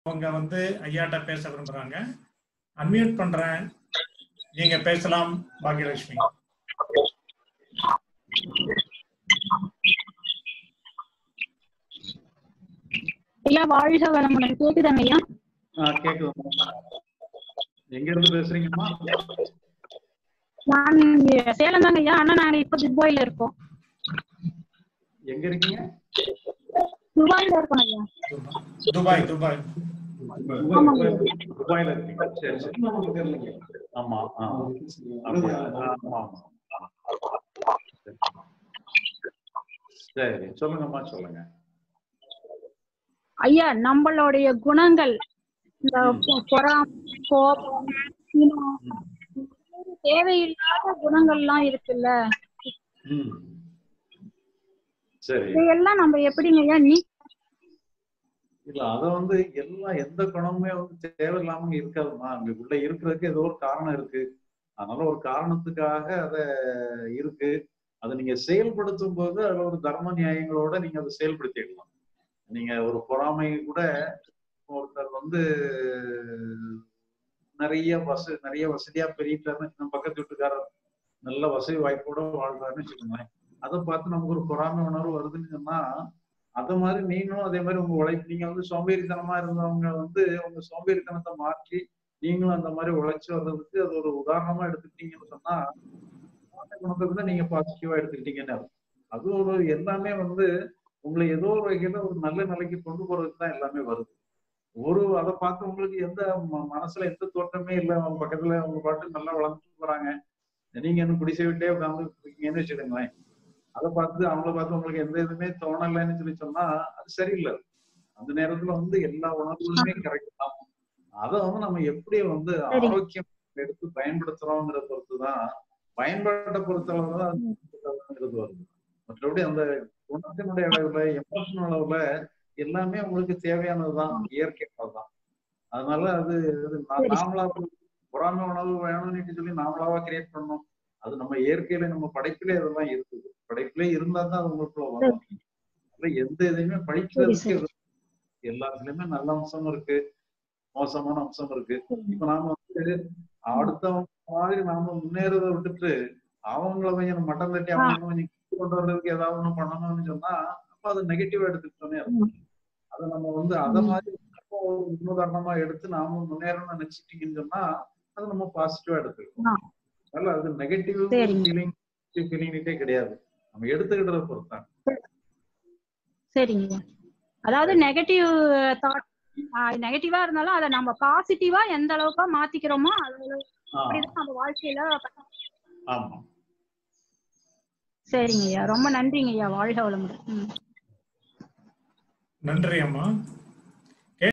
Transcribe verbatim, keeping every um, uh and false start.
அவங்க வந்து ஐயாட்ட பேச விரும்புறாங்க. அன்மியூட் பண்றேன், நீங்க பேசலாம் பாக்கியலட்சுமி. ஐயா வாழ்க வளமுடன். கேக்குதாங்க ஐயா? கேக்குது. எங்க இருந்து பேசுறீங்கம்மா? நான் சேலம் தாங்க ஐயா. ஆனா நாங்க இப்ப துபாயில இருக்கோம். எங்க இருக்கீங்க? துபாயில இருக்கோம் ஐயா. துபாய் துபாய் துபாயில இருக்கீங்க. சரி சரி. ஆமா ஆமா சரி, சொல்லுங்கம்மா சொல்லுங்க. ஐயா நம்மளுடைய குணங்கள், இந்த பொறாமை, கோபம், தேவையில்லாத குணங்கள்லாம் இருக்குல்ல, இதையெல்லாம் நம்ம எப்படிங்க ஐயா நீ இல்ல அத வந்து எல்லாம் எந்த குணமுமே வந்து தேவையில்லாம இருக்காதுமா. அங்க உள்ள இருக்கிறதுக்கு ஏதோ ஒரு காரணம் இருக்கு. அதனால ஒரு காரணத்துக்காக அத இருக்கு. அதை நீங்க செயல்படுத்தும் போது அதுல ஒரு தர்ம நியாயங்களோட நீங்க அதை செயல்படுத்திடலாம். நீங்க ஒரு பொறாமை கூட, ஒருத்தர் வந்து நிறைய வசதி நிறைய வசதியா பெரியட்டாருன்னு நம்ம பக்கத்து வீட்டுக்காரர் நல்ல வசதி வாய்ப்போட வாழ்றாருன்னு வச்சுக்கோங்களேன். அதை பார்த்து நமக்கு ஒரு பொறாமை உணர்வு வருதுன்னு சொன்னா, அது மாதிரி நீங்களும் அதே மாதிரி உங்க உழைப்பு, நீங்க வந்து சோம்பேறித்தனமா இருந்தவங்க வந்து உங்க சோம்பேறித்தனத்தை மாற்றி நீங்களும் அந்த மாதிரி உழைச்சு வர்றதுக்கு அது ஒரு உதாரணமா எடுத்துக்கிட்டீங்கன்னு சொன்னா, குணத்தை நீங்க பாசிட்டிவா எடுத்துக்கிட்டீங்கன்னு அது ஒரு எல்லாமே வந்து உங்களை ஏதோ ஒரு வகையில ஒரு நல்ல நிலைக்கு கொண்டு போறதுக்கு தான் எல்லாமே வருது. ஒரு அதை பார்த்து உங்களுக்கு எந்த மனசுல எந்த தோற்றமே இல்லை, அவங்க பக்கத்துல அவங்க பாட்டு நல்லா வளர்ந்துட்டு போறாங்க, நீங்க இன்னும் குடிசை விட்டே உட்காந்து இருக்கீங்கன்னு வச்சுக்கோங்களேன். அதை பார்த்து அவங்கள பார்த்து உங்களுக்கு எந்த இதுவுமே தோணலைன்னு சொல்லி சொன்னா அது சரியில்லை. அந்த நேரத்துல வந்து எல்லா உணர்வுகளுமே கரெக்ட் தான். அதை வந்து நம்ம எப்படி வந்து ஆரோக்கியம் எடுத்து பயன்படுத்துறோங்கிற பொறுத்துதான், பயன்பாட்டை பொறுத்தளவுதான் வருது. மற்றபடி அந்த குணத்தினுடைய அளவுல, எமோஷனல் அளவுல எல்லாமே உங்களுக்கு தேவையானதுதான், இயற்கையானதுதான். அதனால அது நாமளா பொறாமை உணவு வேணும்னு சொல்லி நாமளாவா கிரியேட் பண்ணோம். அது நம்ம இயற்கையில நம்ம படைப்பிலே அதெல்லாம் இருக்குது. படைப்பிலே இருந்தா தான் அது உங்களுக்குள்ள வரும். எந்த இதையுமே படிக்கிறதுக்கு எல்லாத்துலயுமே நல்ல அம்சம் இருக்கு, மோசமான அம்சம் இருக்கு. இப்ப நாம வந்து அடுத்தவங்க மாதிரி நாம முன்னேறதை விட்டுட்டு அவங்கள கொஞ்சம் மட்டம் தட்டி அவங்க கொஞ்சம் கொண்டு வர்றதுக்கு ஏதாவது ஒண்ணு பண்ணணும்னு சொன்னா அப்ப அது நெகட்டிவா எடுத்துக்கிட்டோன்னே இருக்கும். அதை நம்ம வந்து அதை மாதிரி முன்னுதாரணமா எடுத்து நாம முன்னேறணும்னு நினைச்சிட்டீங்கன்னு சொன்னா அதை நம்ம பாசிட்டிவா எடுத்துக்கணும். அதனால அது நெகட்டிவ் ஃபீலிங் ஃபீலிங்கிட்டே கிடையாது, நம்ம எடுத்துக்கிட்டதை பொறுத்தான். சரிங்க. அதாவது நெகட்டிவ் தாட் நெகட்டிவா இருந்தாலும் அதை நம்ம பாசிட்டிவா எந்த அளவுக்கு மாத்திக்கிறோமோ அப்படிதான் நம்ம வாழ்க்கையில. ஆமா. சரிங்க ஐயா, ரொம்ப நன்றிங்க ஐயா. வாழ்க வளமுடன். நன்றி அம்மா.